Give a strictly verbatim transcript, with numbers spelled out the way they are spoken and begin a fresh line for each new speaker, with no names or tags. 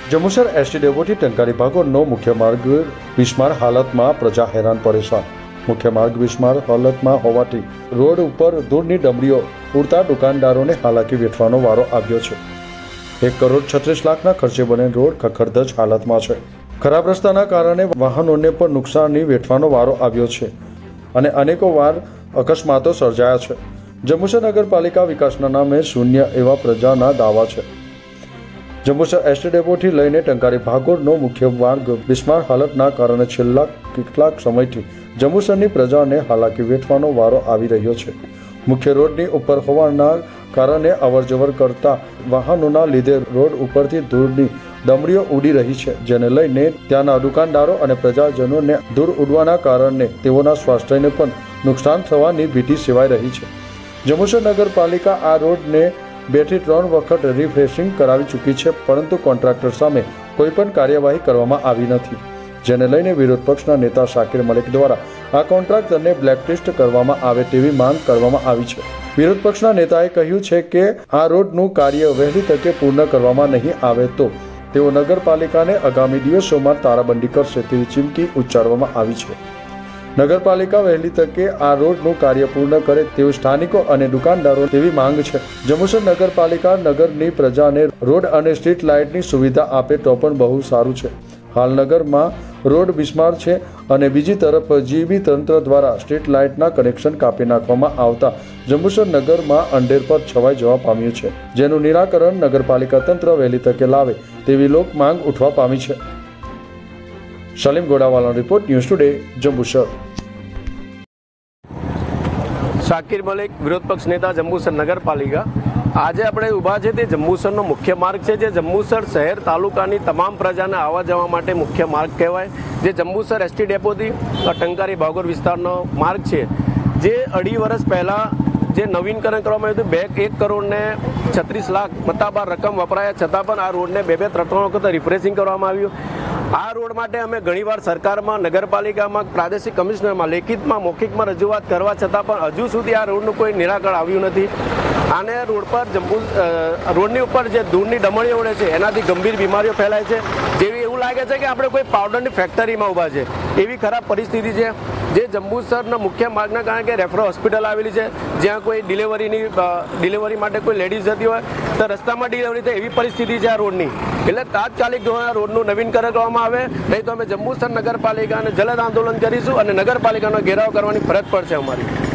Jambusar ST ડેપોથી Tankari ભાગોળનો મુખ્ય માર્ગ બિસ્માર હાલતમાં, પ્રજા હેરાન પરેશાન। મુખ્ય માર્ગ બિસ્માર હાલતમાં હોવાથી રોડ ઉપર ધૂળની ડમરીઓ ઉડતા દુકાનદારોને હાલાકી વેઠવાનો વારો આવ્યો છે। એક કરોડ છત્રીસ લાખના ખર્ચે બનેલ રોડ ખખડધજ હાલતમાં છે। ખરાબ રસ્તાના કારણે વાહનોને પણ નુકસાની વેઠવાનો વારો આવ્યો છે અને અનેકો વાર અકસ્માતો સર્જાયા છે। જંબુસર નગરપાલિકા વિકાસના નામે શૂન્ય એવા પ્રજાના દાવા છે। જંબુસર એસટી ડેપોથી લઈને ટંકારી ભાગોળનો મુખ્ય માર્ગ બિસ્માર હાલતના કારણે છેલ્લા કેટલાક સમયથી જંબુસરની પ્રજાને હાલાકી વેઠવાનો વારો આવી રહ્યો છે। મુખ્ય રોડની ઉપર હોવાના કારણે અવરજવર કરતા વાહનોના લીધે રોડ ઉપરથી ધૂળની ડમરીઓ ઉડી રહી છે, જેને લઈને ત્યાંના દુકાનદારો અને પ્રજાજનોને ધૂળ ઉડવાના કારણે તેઓના સ્વાસ્થ્યને પણ નુકસાન થવાની ભીતિ સેવાઈ રહી છે। જંબુસર નગરપાલિકા આ રોડને બે થી ત્રણ વખત રિફ્રેશિંગ કરાવી ચૂકી છે, પરંતુ કોન્ટ્રાક્ટર સામે કોઈ પણ કાર્યવાહી કરવામાં આવી નથી, જેને લઈને વિરોધ પક્ષના નેતા શાકિર મલિક દ્વારા આ કોન્ટ્રાક્ટરને બ્લેકલિસ્ટ કરવામાં આવે તેવી માંગ કરવામાં આવી છે। વિરોધ પક્ષના નેતાએ કહ્યું છે કે આ રોડનું કાર્ય વહેલી તકે પૂર્ણ કરવામાં નહીં આવે તો તેઓ નગરપાલિકાને આગામી દિવસોમાં તારાબંધી કરશે તેવી ચીમકી ઉચ્ચારવામાં આવી છે। નગરપાલિકા વહેલી તકે આ રોડનું કાર્ય પૂર્ણ કરે તેવું સ્થાનિકો અને દુકાનદારો તેવી માંગ છે। જંબુસર નગરપાલિકા નગરની પ્રજાને રોડ અને સ્ટ્રીટ લાઇટની સુવિધા આપે તો પણ બહુ સારું છે। હાલ નગરમાં રોડ બિસ્માર છે અને બીજી તરફ જીબી તંત્ર દ્વારા સ્ટ્રીટ લાઇટના કનેક્શન કાપી નાખવામાં આવતા જંબુસર નગરમાં અંધેર પર છવાઈ જવા પામ્યું છે, જેનું નિરાકરણ નગરપાલિકા તંત્ર વહેલી તકે લાવે તેવી લોક માંગ ઉઠવા પામી છે। સલીમ ગોડાવાલાનો report, news today, Jambusar.
Shakir Malik, વિરોધ પક્ષ નેતા, જંબુસર નગરપાલિકા। આજે આપણે ઊભા છે તે જંબુસરનો મુખ્ય માર્ગ છે, જે જંબુસર શહેર તાલુકાની તમામ પ્રજાને આવવા જવા માટે મુખ્ય માર્ગ કહેવાય, જે જંબુસર એસટી ડેપોથી ટંકારી ભાગોળ વિસ્તારનો માર્ગ છે, જે અઢી વર્ષ પહેલાં જે નવીનકરણ કરવામાં આવ્યું હતું, બે એક કરોડ ને છત્રીસ લાખ મતાબાર રકમ વપરાયા છતાં પણ આ રોડને બે બે ત્રણ ત્રણ વખત રિફ્રેશિંગ કરવામાં આવ્યું। આ રોડ માટે અમે ઘણીવાર સરકારમાં, નગરપાલિકામાં, પ્રાદેશિક કમિશનરમાં, લેખિતમાં, મૌખિકમાં રજૂઆત કરવા છતાં પણ હજુ સુધી આ રોડનું કોઈ નિરાકરણ આવ્યું નથી। આને રોડ પર જંબુ રોડની ઉપર જે ધૂળની ડમણીઓ ઉડે છે એનાથી ગંભીર બીમારીઓ ફેલાય છે, જેવી એવું લાગે છે કે આપણે કોઈ પાવડરની ફેક્ટરીમાં ઊભા છે, એવી ખરાબ પરિસ્થિતિ છે। જે જંબુસરના મુખ્ય માર્ગના કારણે કે રેફરલ હોસ્પિટલ આવેલી છે, જ્યાં કોઈ ડિલિવરીની ડિલિવરી માટે કોઈ લેડીઝ જતી હોય તો રસ્તામાં ડિલિવરી થાય એવી પરિસ્થિતિ છે આ રોડની। એટલે તાત્કાલિક ધોરણે રોડનું નવીનકરણ કરવામાં આવે, નહીં તો અમે જંબુસર નગરપાલિકાને જલદ આંદોલન કરીશું અને નગરપાલિકાનો ઘેરાવ કરવાની ફરજ પડશે અમારી।